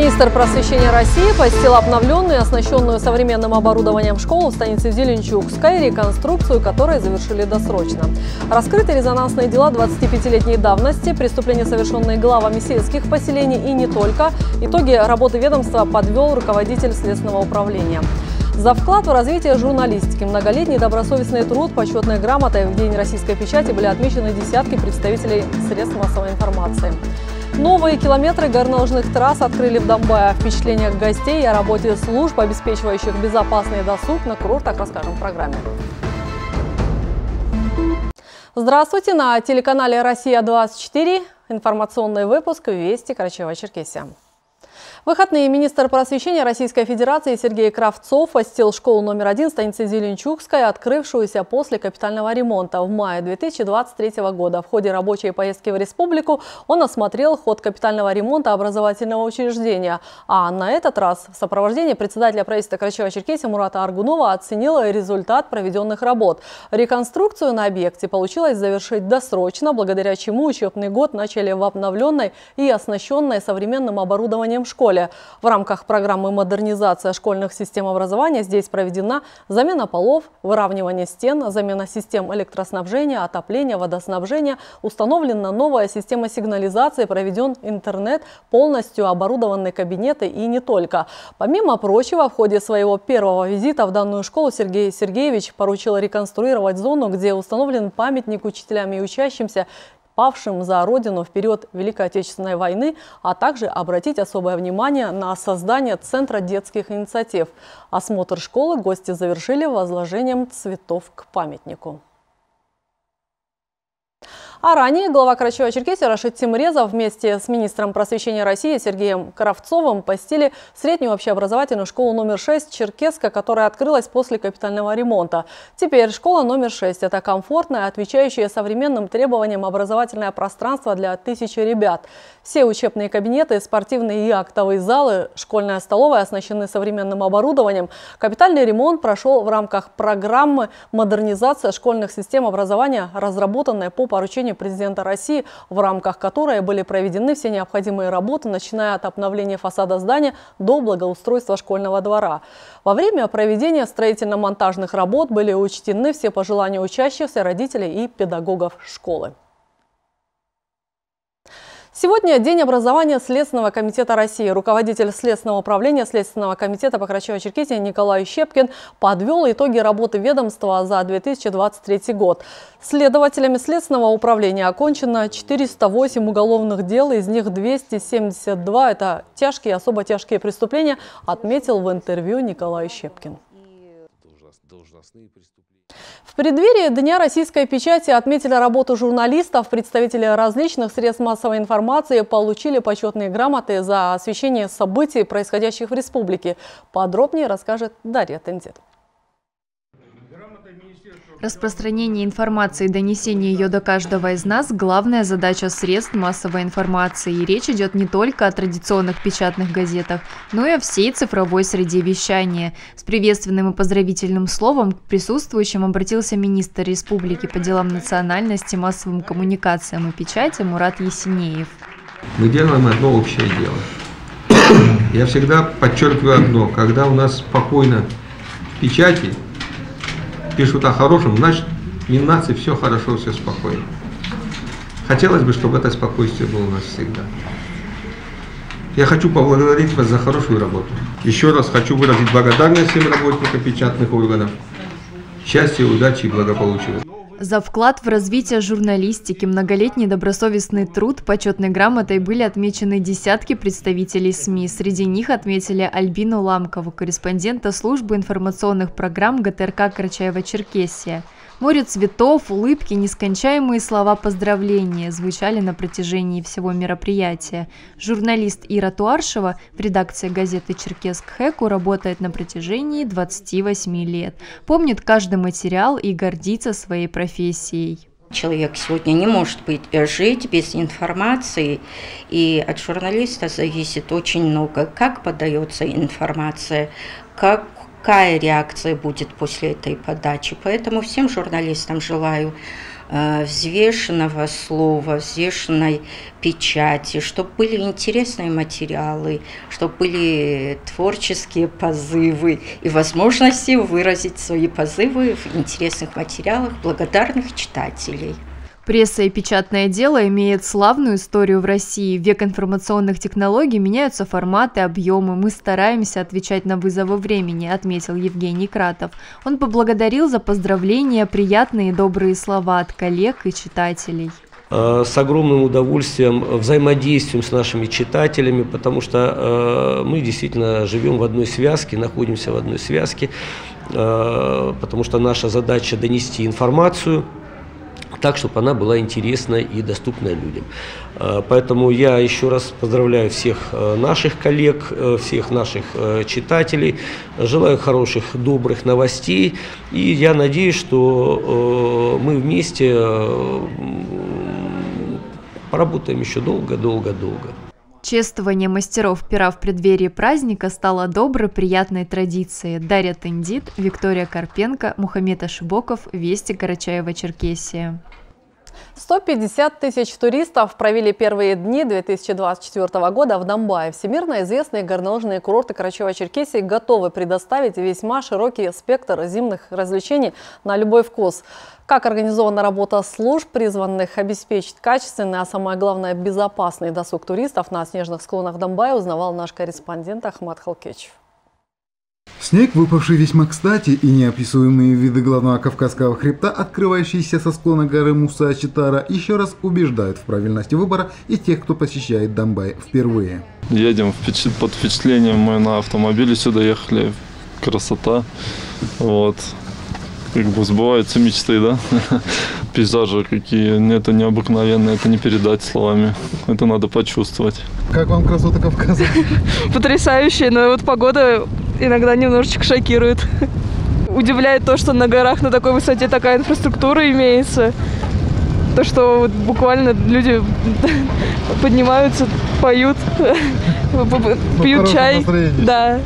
Министр просвещения России посетил обновленную и оснащенную современным оборудованием школу в станице Зеленчукской, реконструкцию которой завершили досрочно. Раскрыты резонансные дела 25-летней давности, преступления, совершенные главами сельских поселений и не только. Итоги работы ведомства подвел руководитель Следственного управления. За вклад в развитие журналистики, многолетний добросовестный труд, почетной грамотой в День российской печати были отмечены десятки представителей средств массовой информации. Новые километры горнолыжных трасс открыли в Донбайе. О впечатлениях гостей и о работе служб, обеспечивающих безопасный досуг, на курортах расскажем в программе. Здравствуйте! На телеканале «Россия-24» информационный выпуск «Вести Карачаево-Черкесия». В выходные министр просвещения Российской Федерации Сергей Кравцов посетил школу номер 1 станицы Зеленчукская, открывшуюся после капитального ремонта в мае 2023 года. В ходе рабочей поездки в республику он осмотрел ход капитального ремонта образовательного учреждения. А на этот раз в сопровождении председателя правительства Карачаево-Черкесии Мурата Аргунова оценил результат проведенных работ. Реконструкцию на объекте получилось завершить досрочно, благодаря чему учебный год начали в обновленной и оснащенной современным оборудованием школе. В рамках программы «Модернизация школьных систем образования» здесь проведена замена полов, выравнивание стен, замена систем электроснабжения, отопления, водоснабжения, установлена новая система сигнализации, проведен интернет, полностью оборудованы кабинеты и не только. Помимо прочего, в ходе своего первого визита в данную школу Сергей Сергеевич поручил реконструировать зону, где установлен памятник учителям и учащимся, павшим за Родину в период Великой Отечественной войны, а также обратить особое внимание на создание Центра детских инициатив. Осмотр школы гости завершили возложением цветов к памятнику. А ранее глава Карачаево-Черкесии Рашид Тимрезов вместе с министром просвещения России Сергеем Кравцовым посетили среднюю общеобразовательную школу номер 6 Черкесска, которая открылась после капитального ремонта. Теперь школа номер 6 – это комфортное, отвечающее современным требованиям образовательное пространство для тысячи ребят. Все учебные кабинеты, спортивные и актовые залы, школьная столовая оснащены современным оборудованием. Капитальный ремонт прошел в рамках программы «Модернизация школьных систем образования», разработанной по поручению президента России, в рамках которой были проведены все необходимые работы, начиная от обновления фасада здания до благоустройства школьного двора. Во время проведения строительно-монтажных работ были учтены все пожелания учащихся, родителей и педагогов школы. Сегодня День образования Следственного комитета России. Руководитель Следственного управления Следственного комитета по Карачаево-Черкесии Николай Щепкин подвел итоги работы ведомства за 2023 год. Следователями Следственного управления окончено 408 уголовных дел, из них 272 – это тяжкие и особо тяжкие преступления, отметил в интервью Николай Щепкин. В преддверии Дня российской печати отметили работу журналистов. Представители различных средств массовой информации получили почетные грамоты за освещение событий, происходящих в республике. Подробнее расскажет Дарья Тензит. Распространение информации и донесение ее до каждого из нас – главная задача средств массовой информации. И речь идет не только о традиционных печатных газетах, но и о всей цифровой среде вещания. С приветственным и поздравительным словом к присутствующим обратился министр республики по делам национальности, массовым коммуникациям и печати Мурат Есенеев. Мы делаем одно общее дело. Я всегда подчеркиваю одно: когда у нас спокойно в печати, пишут о хорошем, значит, не в нации все хорошо, все спокойно. Хотелось бы, чтобы это спокойствие было у нас всегда. Я хочу поблагодарить вас за хорошую работу. Еще раз хочу выразить благодарность всем работникам печатных органов. Счастья, удачи и благополучия. За вклад в развитие журналистики, многолетний добросовестный труд, почетной грамотой были отмечены десятки представителей СМИ. Среди них отметили Альбину Ламкову, корреспондента службы информационных программ ГТРК Карачаево-Черкесия. Море цветов, улыбки, нескончаемые слова поздравления звучали на протяжении всего мероприятия. Журналист Ира Туаршева в редакции газеты «Черкесск Хэку» работает на протяжении 28 лет. Помнит каждый материал и гордится своей профессией. Человек сегодня не может жить без информации, и от журналиста зависит очень много, как подается информация, какая реакция будет после этой подачи. Поэтому всем журналистам желаю взвешенного слова, взвешенной печати, чтобы были интересные материалы, чтобы были творческие позывы и возможности выразить свои позывы в интересных материалах благодарных читателей. Пресса и печатное дело имеют славную историю в России. В век информационных технологий меняются форматы, объемы. Мы стараемся отвечать на вызовы времени, отметил Евгений Кратов. Он поблагодарил за поздравления, приятные и добрые слова от коллег и читателей. С огромным удовольствием взаимодействуем с нашими читателями, потому что мы действительно живем в одной связке, находимся в одной связке, потому что наша задача донести информацию так, чтобы она была интересна и доступна людям. Поэтому я еще раз поздравляю всех наших коллег, всех наших читателей, желаю хороших, добрых новостей, и я надеюсь, что мы вместе поработаем еще долго-долго-долго. Чествование мастеров пера в преддверии праздника стало доброй, приятной традицией. Дарья Тендит, Виктория Карпенко, Мухаммед Ашибоков, Вести, Карачаево-Черкесия. 150 тысяч туристов провели первые дни 2024 года в Домбае. Всемирно известные горнолыжные курорты Карачаево-Черкесии готовы предоставить весьма широкий спектр зимних развлечений на любой вкус. Как организована работа служб, призванных обеспечить качественный, а самое главное безопасный досуг туристов на снежных склонах Домбая, узнавал наш корреспондент Ахмат Халкечев. Снег, выпавший весьма кстати, и неописуемые виды главного Кавказского хребта, открывающиеся со склона горы Муса-Читара, еще раз убеждают в правильности выбора и тех, кто посещает Домбай впервые. Едем под впечатлением, мы на автомобиле сюда ехали, красота, вот, как бы сбываются мечты, да, пейзажи какие, это необыкновенные, это не передать словами, это надо почувствовать. Как вам красота Кавказа? Потрясающая, но вот погода иногда немножечко шокирует. Удивляет то, что на горах на такой высоте такая инфраструктура имеется. То, что вот буквально люди поднимаются, поют, пьют чай. Да.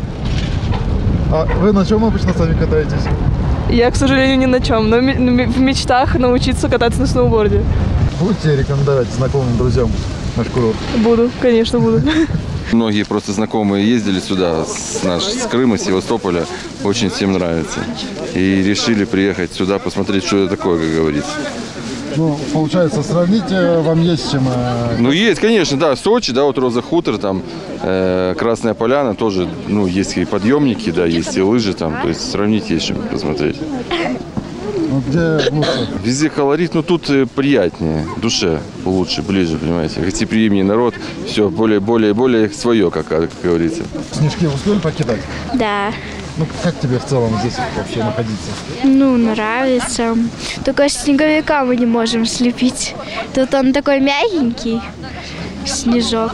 А вы на чем обычно сами катаетесь? Я, к сожалению, ни на чем, но в мечтах научиться кататься на сноуборде. Будете рекомендовать знакомым друзьям наш курорт? Буду, конечно, буду. Многие просто знакомые ездили сюда с Крыма, с Севастополя. Очень всем нравится. И решили приехать сюда, посмотреть, что это такое, как говорится. Ну, получается, сравнить вам есть с чем? Ну, есть, конечно, да. Сочи, да, вот Роза Хутор, там, Красная Поляна, тоже, ну, есть и подъемники, да, есть и лыжи там. То есть сравнить есть чем посмотреть. Ну, где лучше? Везде колорит, но тут приятнее, душе лучше, ближе, понимаете. Гостеприимнее народ, все более свое, как говорится. Снежки успели покидать? Да. Ну, как тебе в целом здесь вообще находиться? Ну, нравится. Только снеговика мы не можем слепить. Тут он такой мягенький, снежок.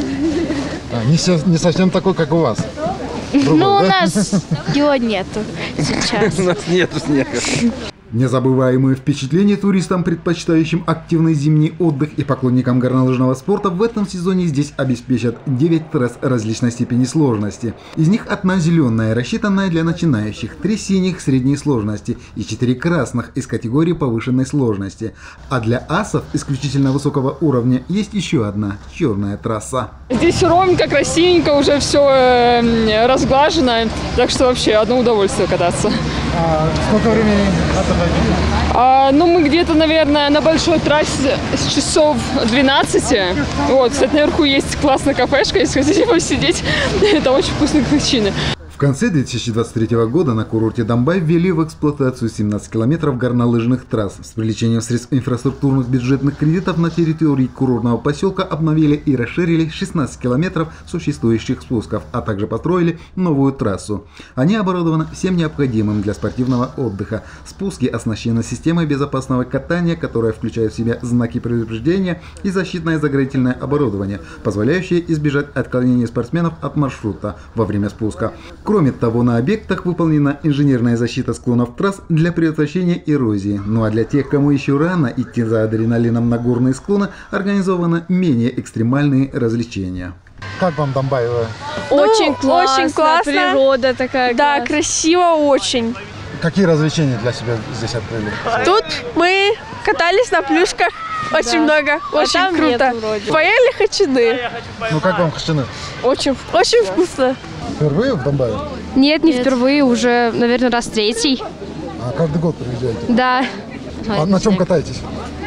Не совсем такой, как у вас? Другой, ну, да? у нас его нету сейчас. У нас нету снега. Незабываемые впечатления туристам, предпочитающим активный зимний отдых и поклонникам горнолыжного спорта в этом сезоне здесь обеспечат 9 трасс различной степени сложности. Из них одна зеленая, рассчитанная для начинающих, 3 синих средней сложности и 4 красных из категории повышенной сложности. А для асов исключительно высокого уровня есть еще одна черная трасса. Здесь ровненько, красивенько, уже все разглажено, так что вообще одно удовольствие кататься. Сколько времени отдыхаете? Ну, мы где-то, наверное, на большой трассе с часов 12. Вот, кстати, наверху есть классная кафешка, если хотите посидеть, это очень вкусные капучино. В конце 2023 года на курорте Домбай ввели в эксплуатацию 17 километров горнолыжных трасс. С привлечением средств инфраструктурных бюджетных кредитов на территории курортного поселка обновили и расширили 16 километров существующих спусков, а также построили новую трассу. Они оборудованы всем необходимым для спортивного отдыха. Спуски оснащены системой безопасного катания, которая включает в себя знаки предупреждения и защитное заградительное оборудование, позволяющее избежать отклонения спортсменов от маршрута во время спуска. Кроме того, на объектах выполнена инженерная защита склонов трасс для предотвращения эрозии. Ну а для тех, кому еще рано идти за адреналином на горные склоны, организованы менее экстремальные развлечения. Как вам Домбай? Очень классно, очень классно. Природа такая. Да, классная. красиво очень. Какие развлечения для себя здесь открыли? Тут мы Катались на плюшках очень много, очень круто. Поели хачины. Ну как вам хачины? Очень вкусно. Впервые в Донбайе? Нет, не впервые, уже, наверное, раз третий. А каждый год приезжаете? Да. А на чем катаетесь?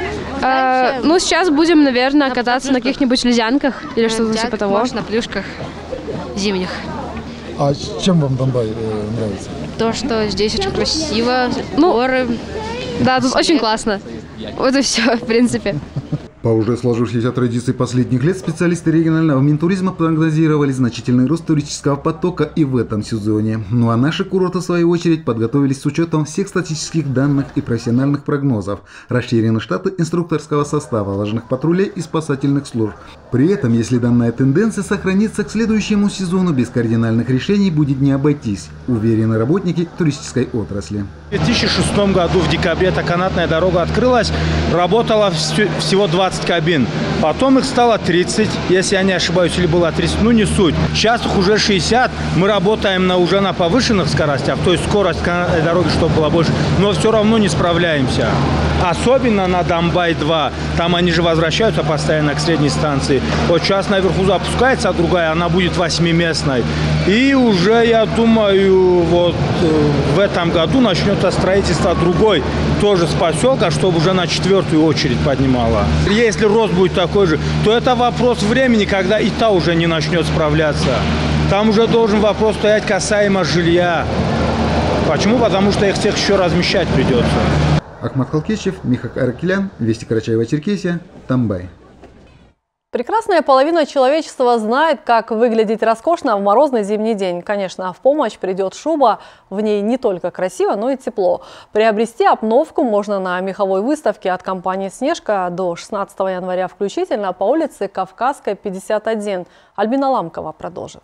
Ну, сейчас будем, наверное, кататься на каких-нибудь ледянках или что-то типа того. На плюшках зимних. А чем вам Донбай нравится? То, что здесь очень красиво, горы. Да, тут очень классно. Вот и все, в принципе. По уже сложившейся традиции последних лет специалисты регионального Минтуризма прогнозировали значительный рост туристического потока и в этом сезоне. Ну а наши курорты, в свою очередь, подготовились с учетом всех статистических данных и профессиональных прогнозов. Расширены штаты инструкторского состава, лыжных патрулей и спасательных служб. При этом, если данная тенденция сохранится к следующему сезону, без кардинальных решений будет не обойтись, уверены работники туристической отрасли. В 2006 году в декабре эта канатная дорога открылась, работало всего 20 кабин. Потом их стало 30, если я не ошибаюсь, или было 30, ну не суть. Сейчас их уже 60, мы работаем уже на повышенных скоростях, то есть скорость канатной дороги, чтобы было больше, но все равно не справляемся. Особенно на Донбай-2, там они же возвращаются постоянно к средней станции. Вот сейчас наверху запускается другая, она будет 8-местной. И уже, я думаю, вот в этом году начнется строительство другой, тоже с поселка, чтобы уже на 4-ю очередь поднимала. Если рост будет такой же, то это вопрос времени, когда и та уже не начнет справляться. Там уже должен вопрос стоять касаемо жилья. Почему? Потому что их всех еще размещать придется. Ахмат Халкичев, Михаил Аракелян, Вести Карачаево-Черкесия, Донбай. Прекрасная половина человечества знает, как выглядеть роскошно в морозный зимний день. Конечно, в помощь придет шуба. В ней не только красиво, но и тепло. Приобрести обновку можно на меховой выставке от компании «Снежка» до 16 января включительно по улице Кавказской, 51. Альбина Ламкова продолжит.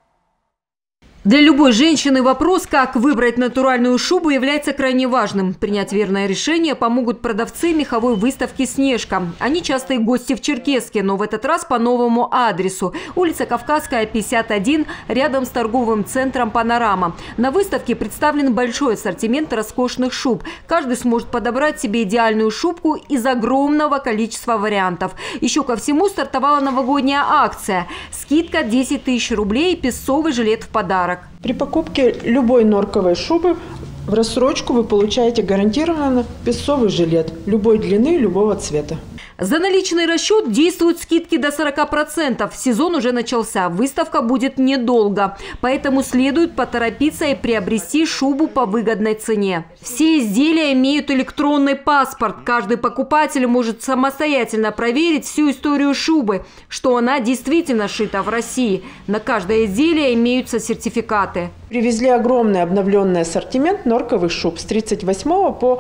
Для любой женщины вопрос, как выбрать натуральную шубу, является крайне важным. Принять верное решение помогут продавцы меховой выставки «Снежка». Они частые гости в Черкесске, но в этот раз по новому адресу. Улица Кавказская, 51, рядом с торговым центром «Панорама». На выставке представлен большой ассортимент роскошных шуб. Каждый сможет подобрать себе идеальную шубку из огромного количества вариантов. Еще ко всему стартовала новогодняя акция. Скидка 10 тысяч рублей и песцовый жилет в подарок. При покупке любой норковой шубы в рассрочку вы получаете гарантированно песцовый жилет любой длины, любого цвета. За наличный расчет действуют скидки до 40%. Сезон уже начался, выставка будет недолго. Поэтому следует поторопиться и приобрести шубу по выгодной цене. Все изделия имеют электронный паспорт. Каждый покупатель может самостоятельно проверить всю историю шубы, что она действительно шита в России. На каждое изделие имеются сертификаты. Привезли огромный обновленный ассортимент норковых шуб с 38 по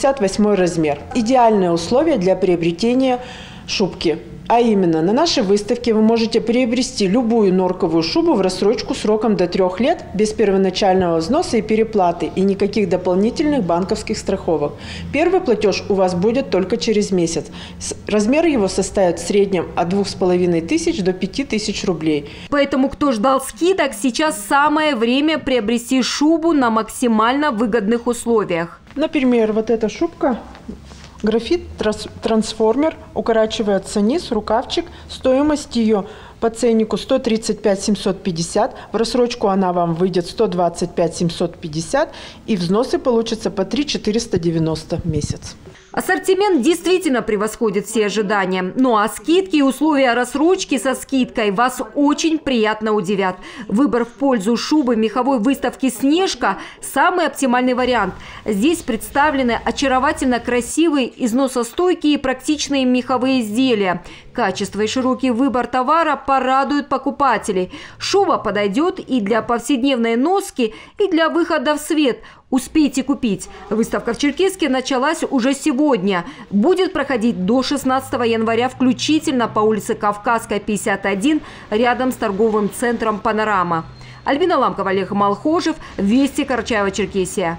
68 размер. Идеальные условия для приобретения шубки. А именно, на нашей выставке вы можете приобрести любую норковую шубу в рассрочку сроком до 3 лет без первоначального взноса и переплаты и никаких дополнительных банковских страховок. Первый платеж у вас будет только через месяц. Размер его составит в среднем от 2500 до 5000 рублей. Поэтому, кто ждал скидок, сейчас самое время приобрести шубу на максимально выгодных условиях. Например, вот эта шубка. Графит трансформер, укорачивается низ, рукавчик. Стоимость ее по ценнику 135 750. В рассрочку она вам выйдет 125 750. И взносы получатся по 3 490 в месяц. Ассортимент действительно превосходит все ожидания. Ну а скидки и условия рассрочки со скидкой вас очень приятно удивят. Выбор в пользу шубы меховой выставки «Снежка» – самый оптимальный вариант. Здесь представлены очаровательно красивые, износостойкие и практичные меховые изделия. Качество и широкий выбор товара порадуют покупателей. Шуба подойдет и для повседневной носки, и для выхода в свет. Успейте купить. Выставка в Черкесске началась уже сегодня. Будет проходить до 16 января включительно по улице Кавказская, 51, рядом с торговым центром «Панорама». Альбина Ламкова, Олег Малхожев, Вести, Карачаево-Черкесия.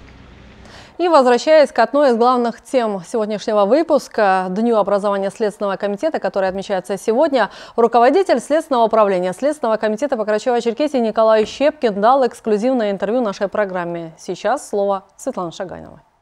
И возвращаясь к одной из главных тем сегодняшнего выпуска, Дню образования Следственного комитета, который отмечается сегодня, руководитель Следственного управления Следственного комитета по Карачаево-Черкесии Николай Щепкин дал эксклюзивное интервью нашей программе. Сейчас слово Светлане Шаганиной.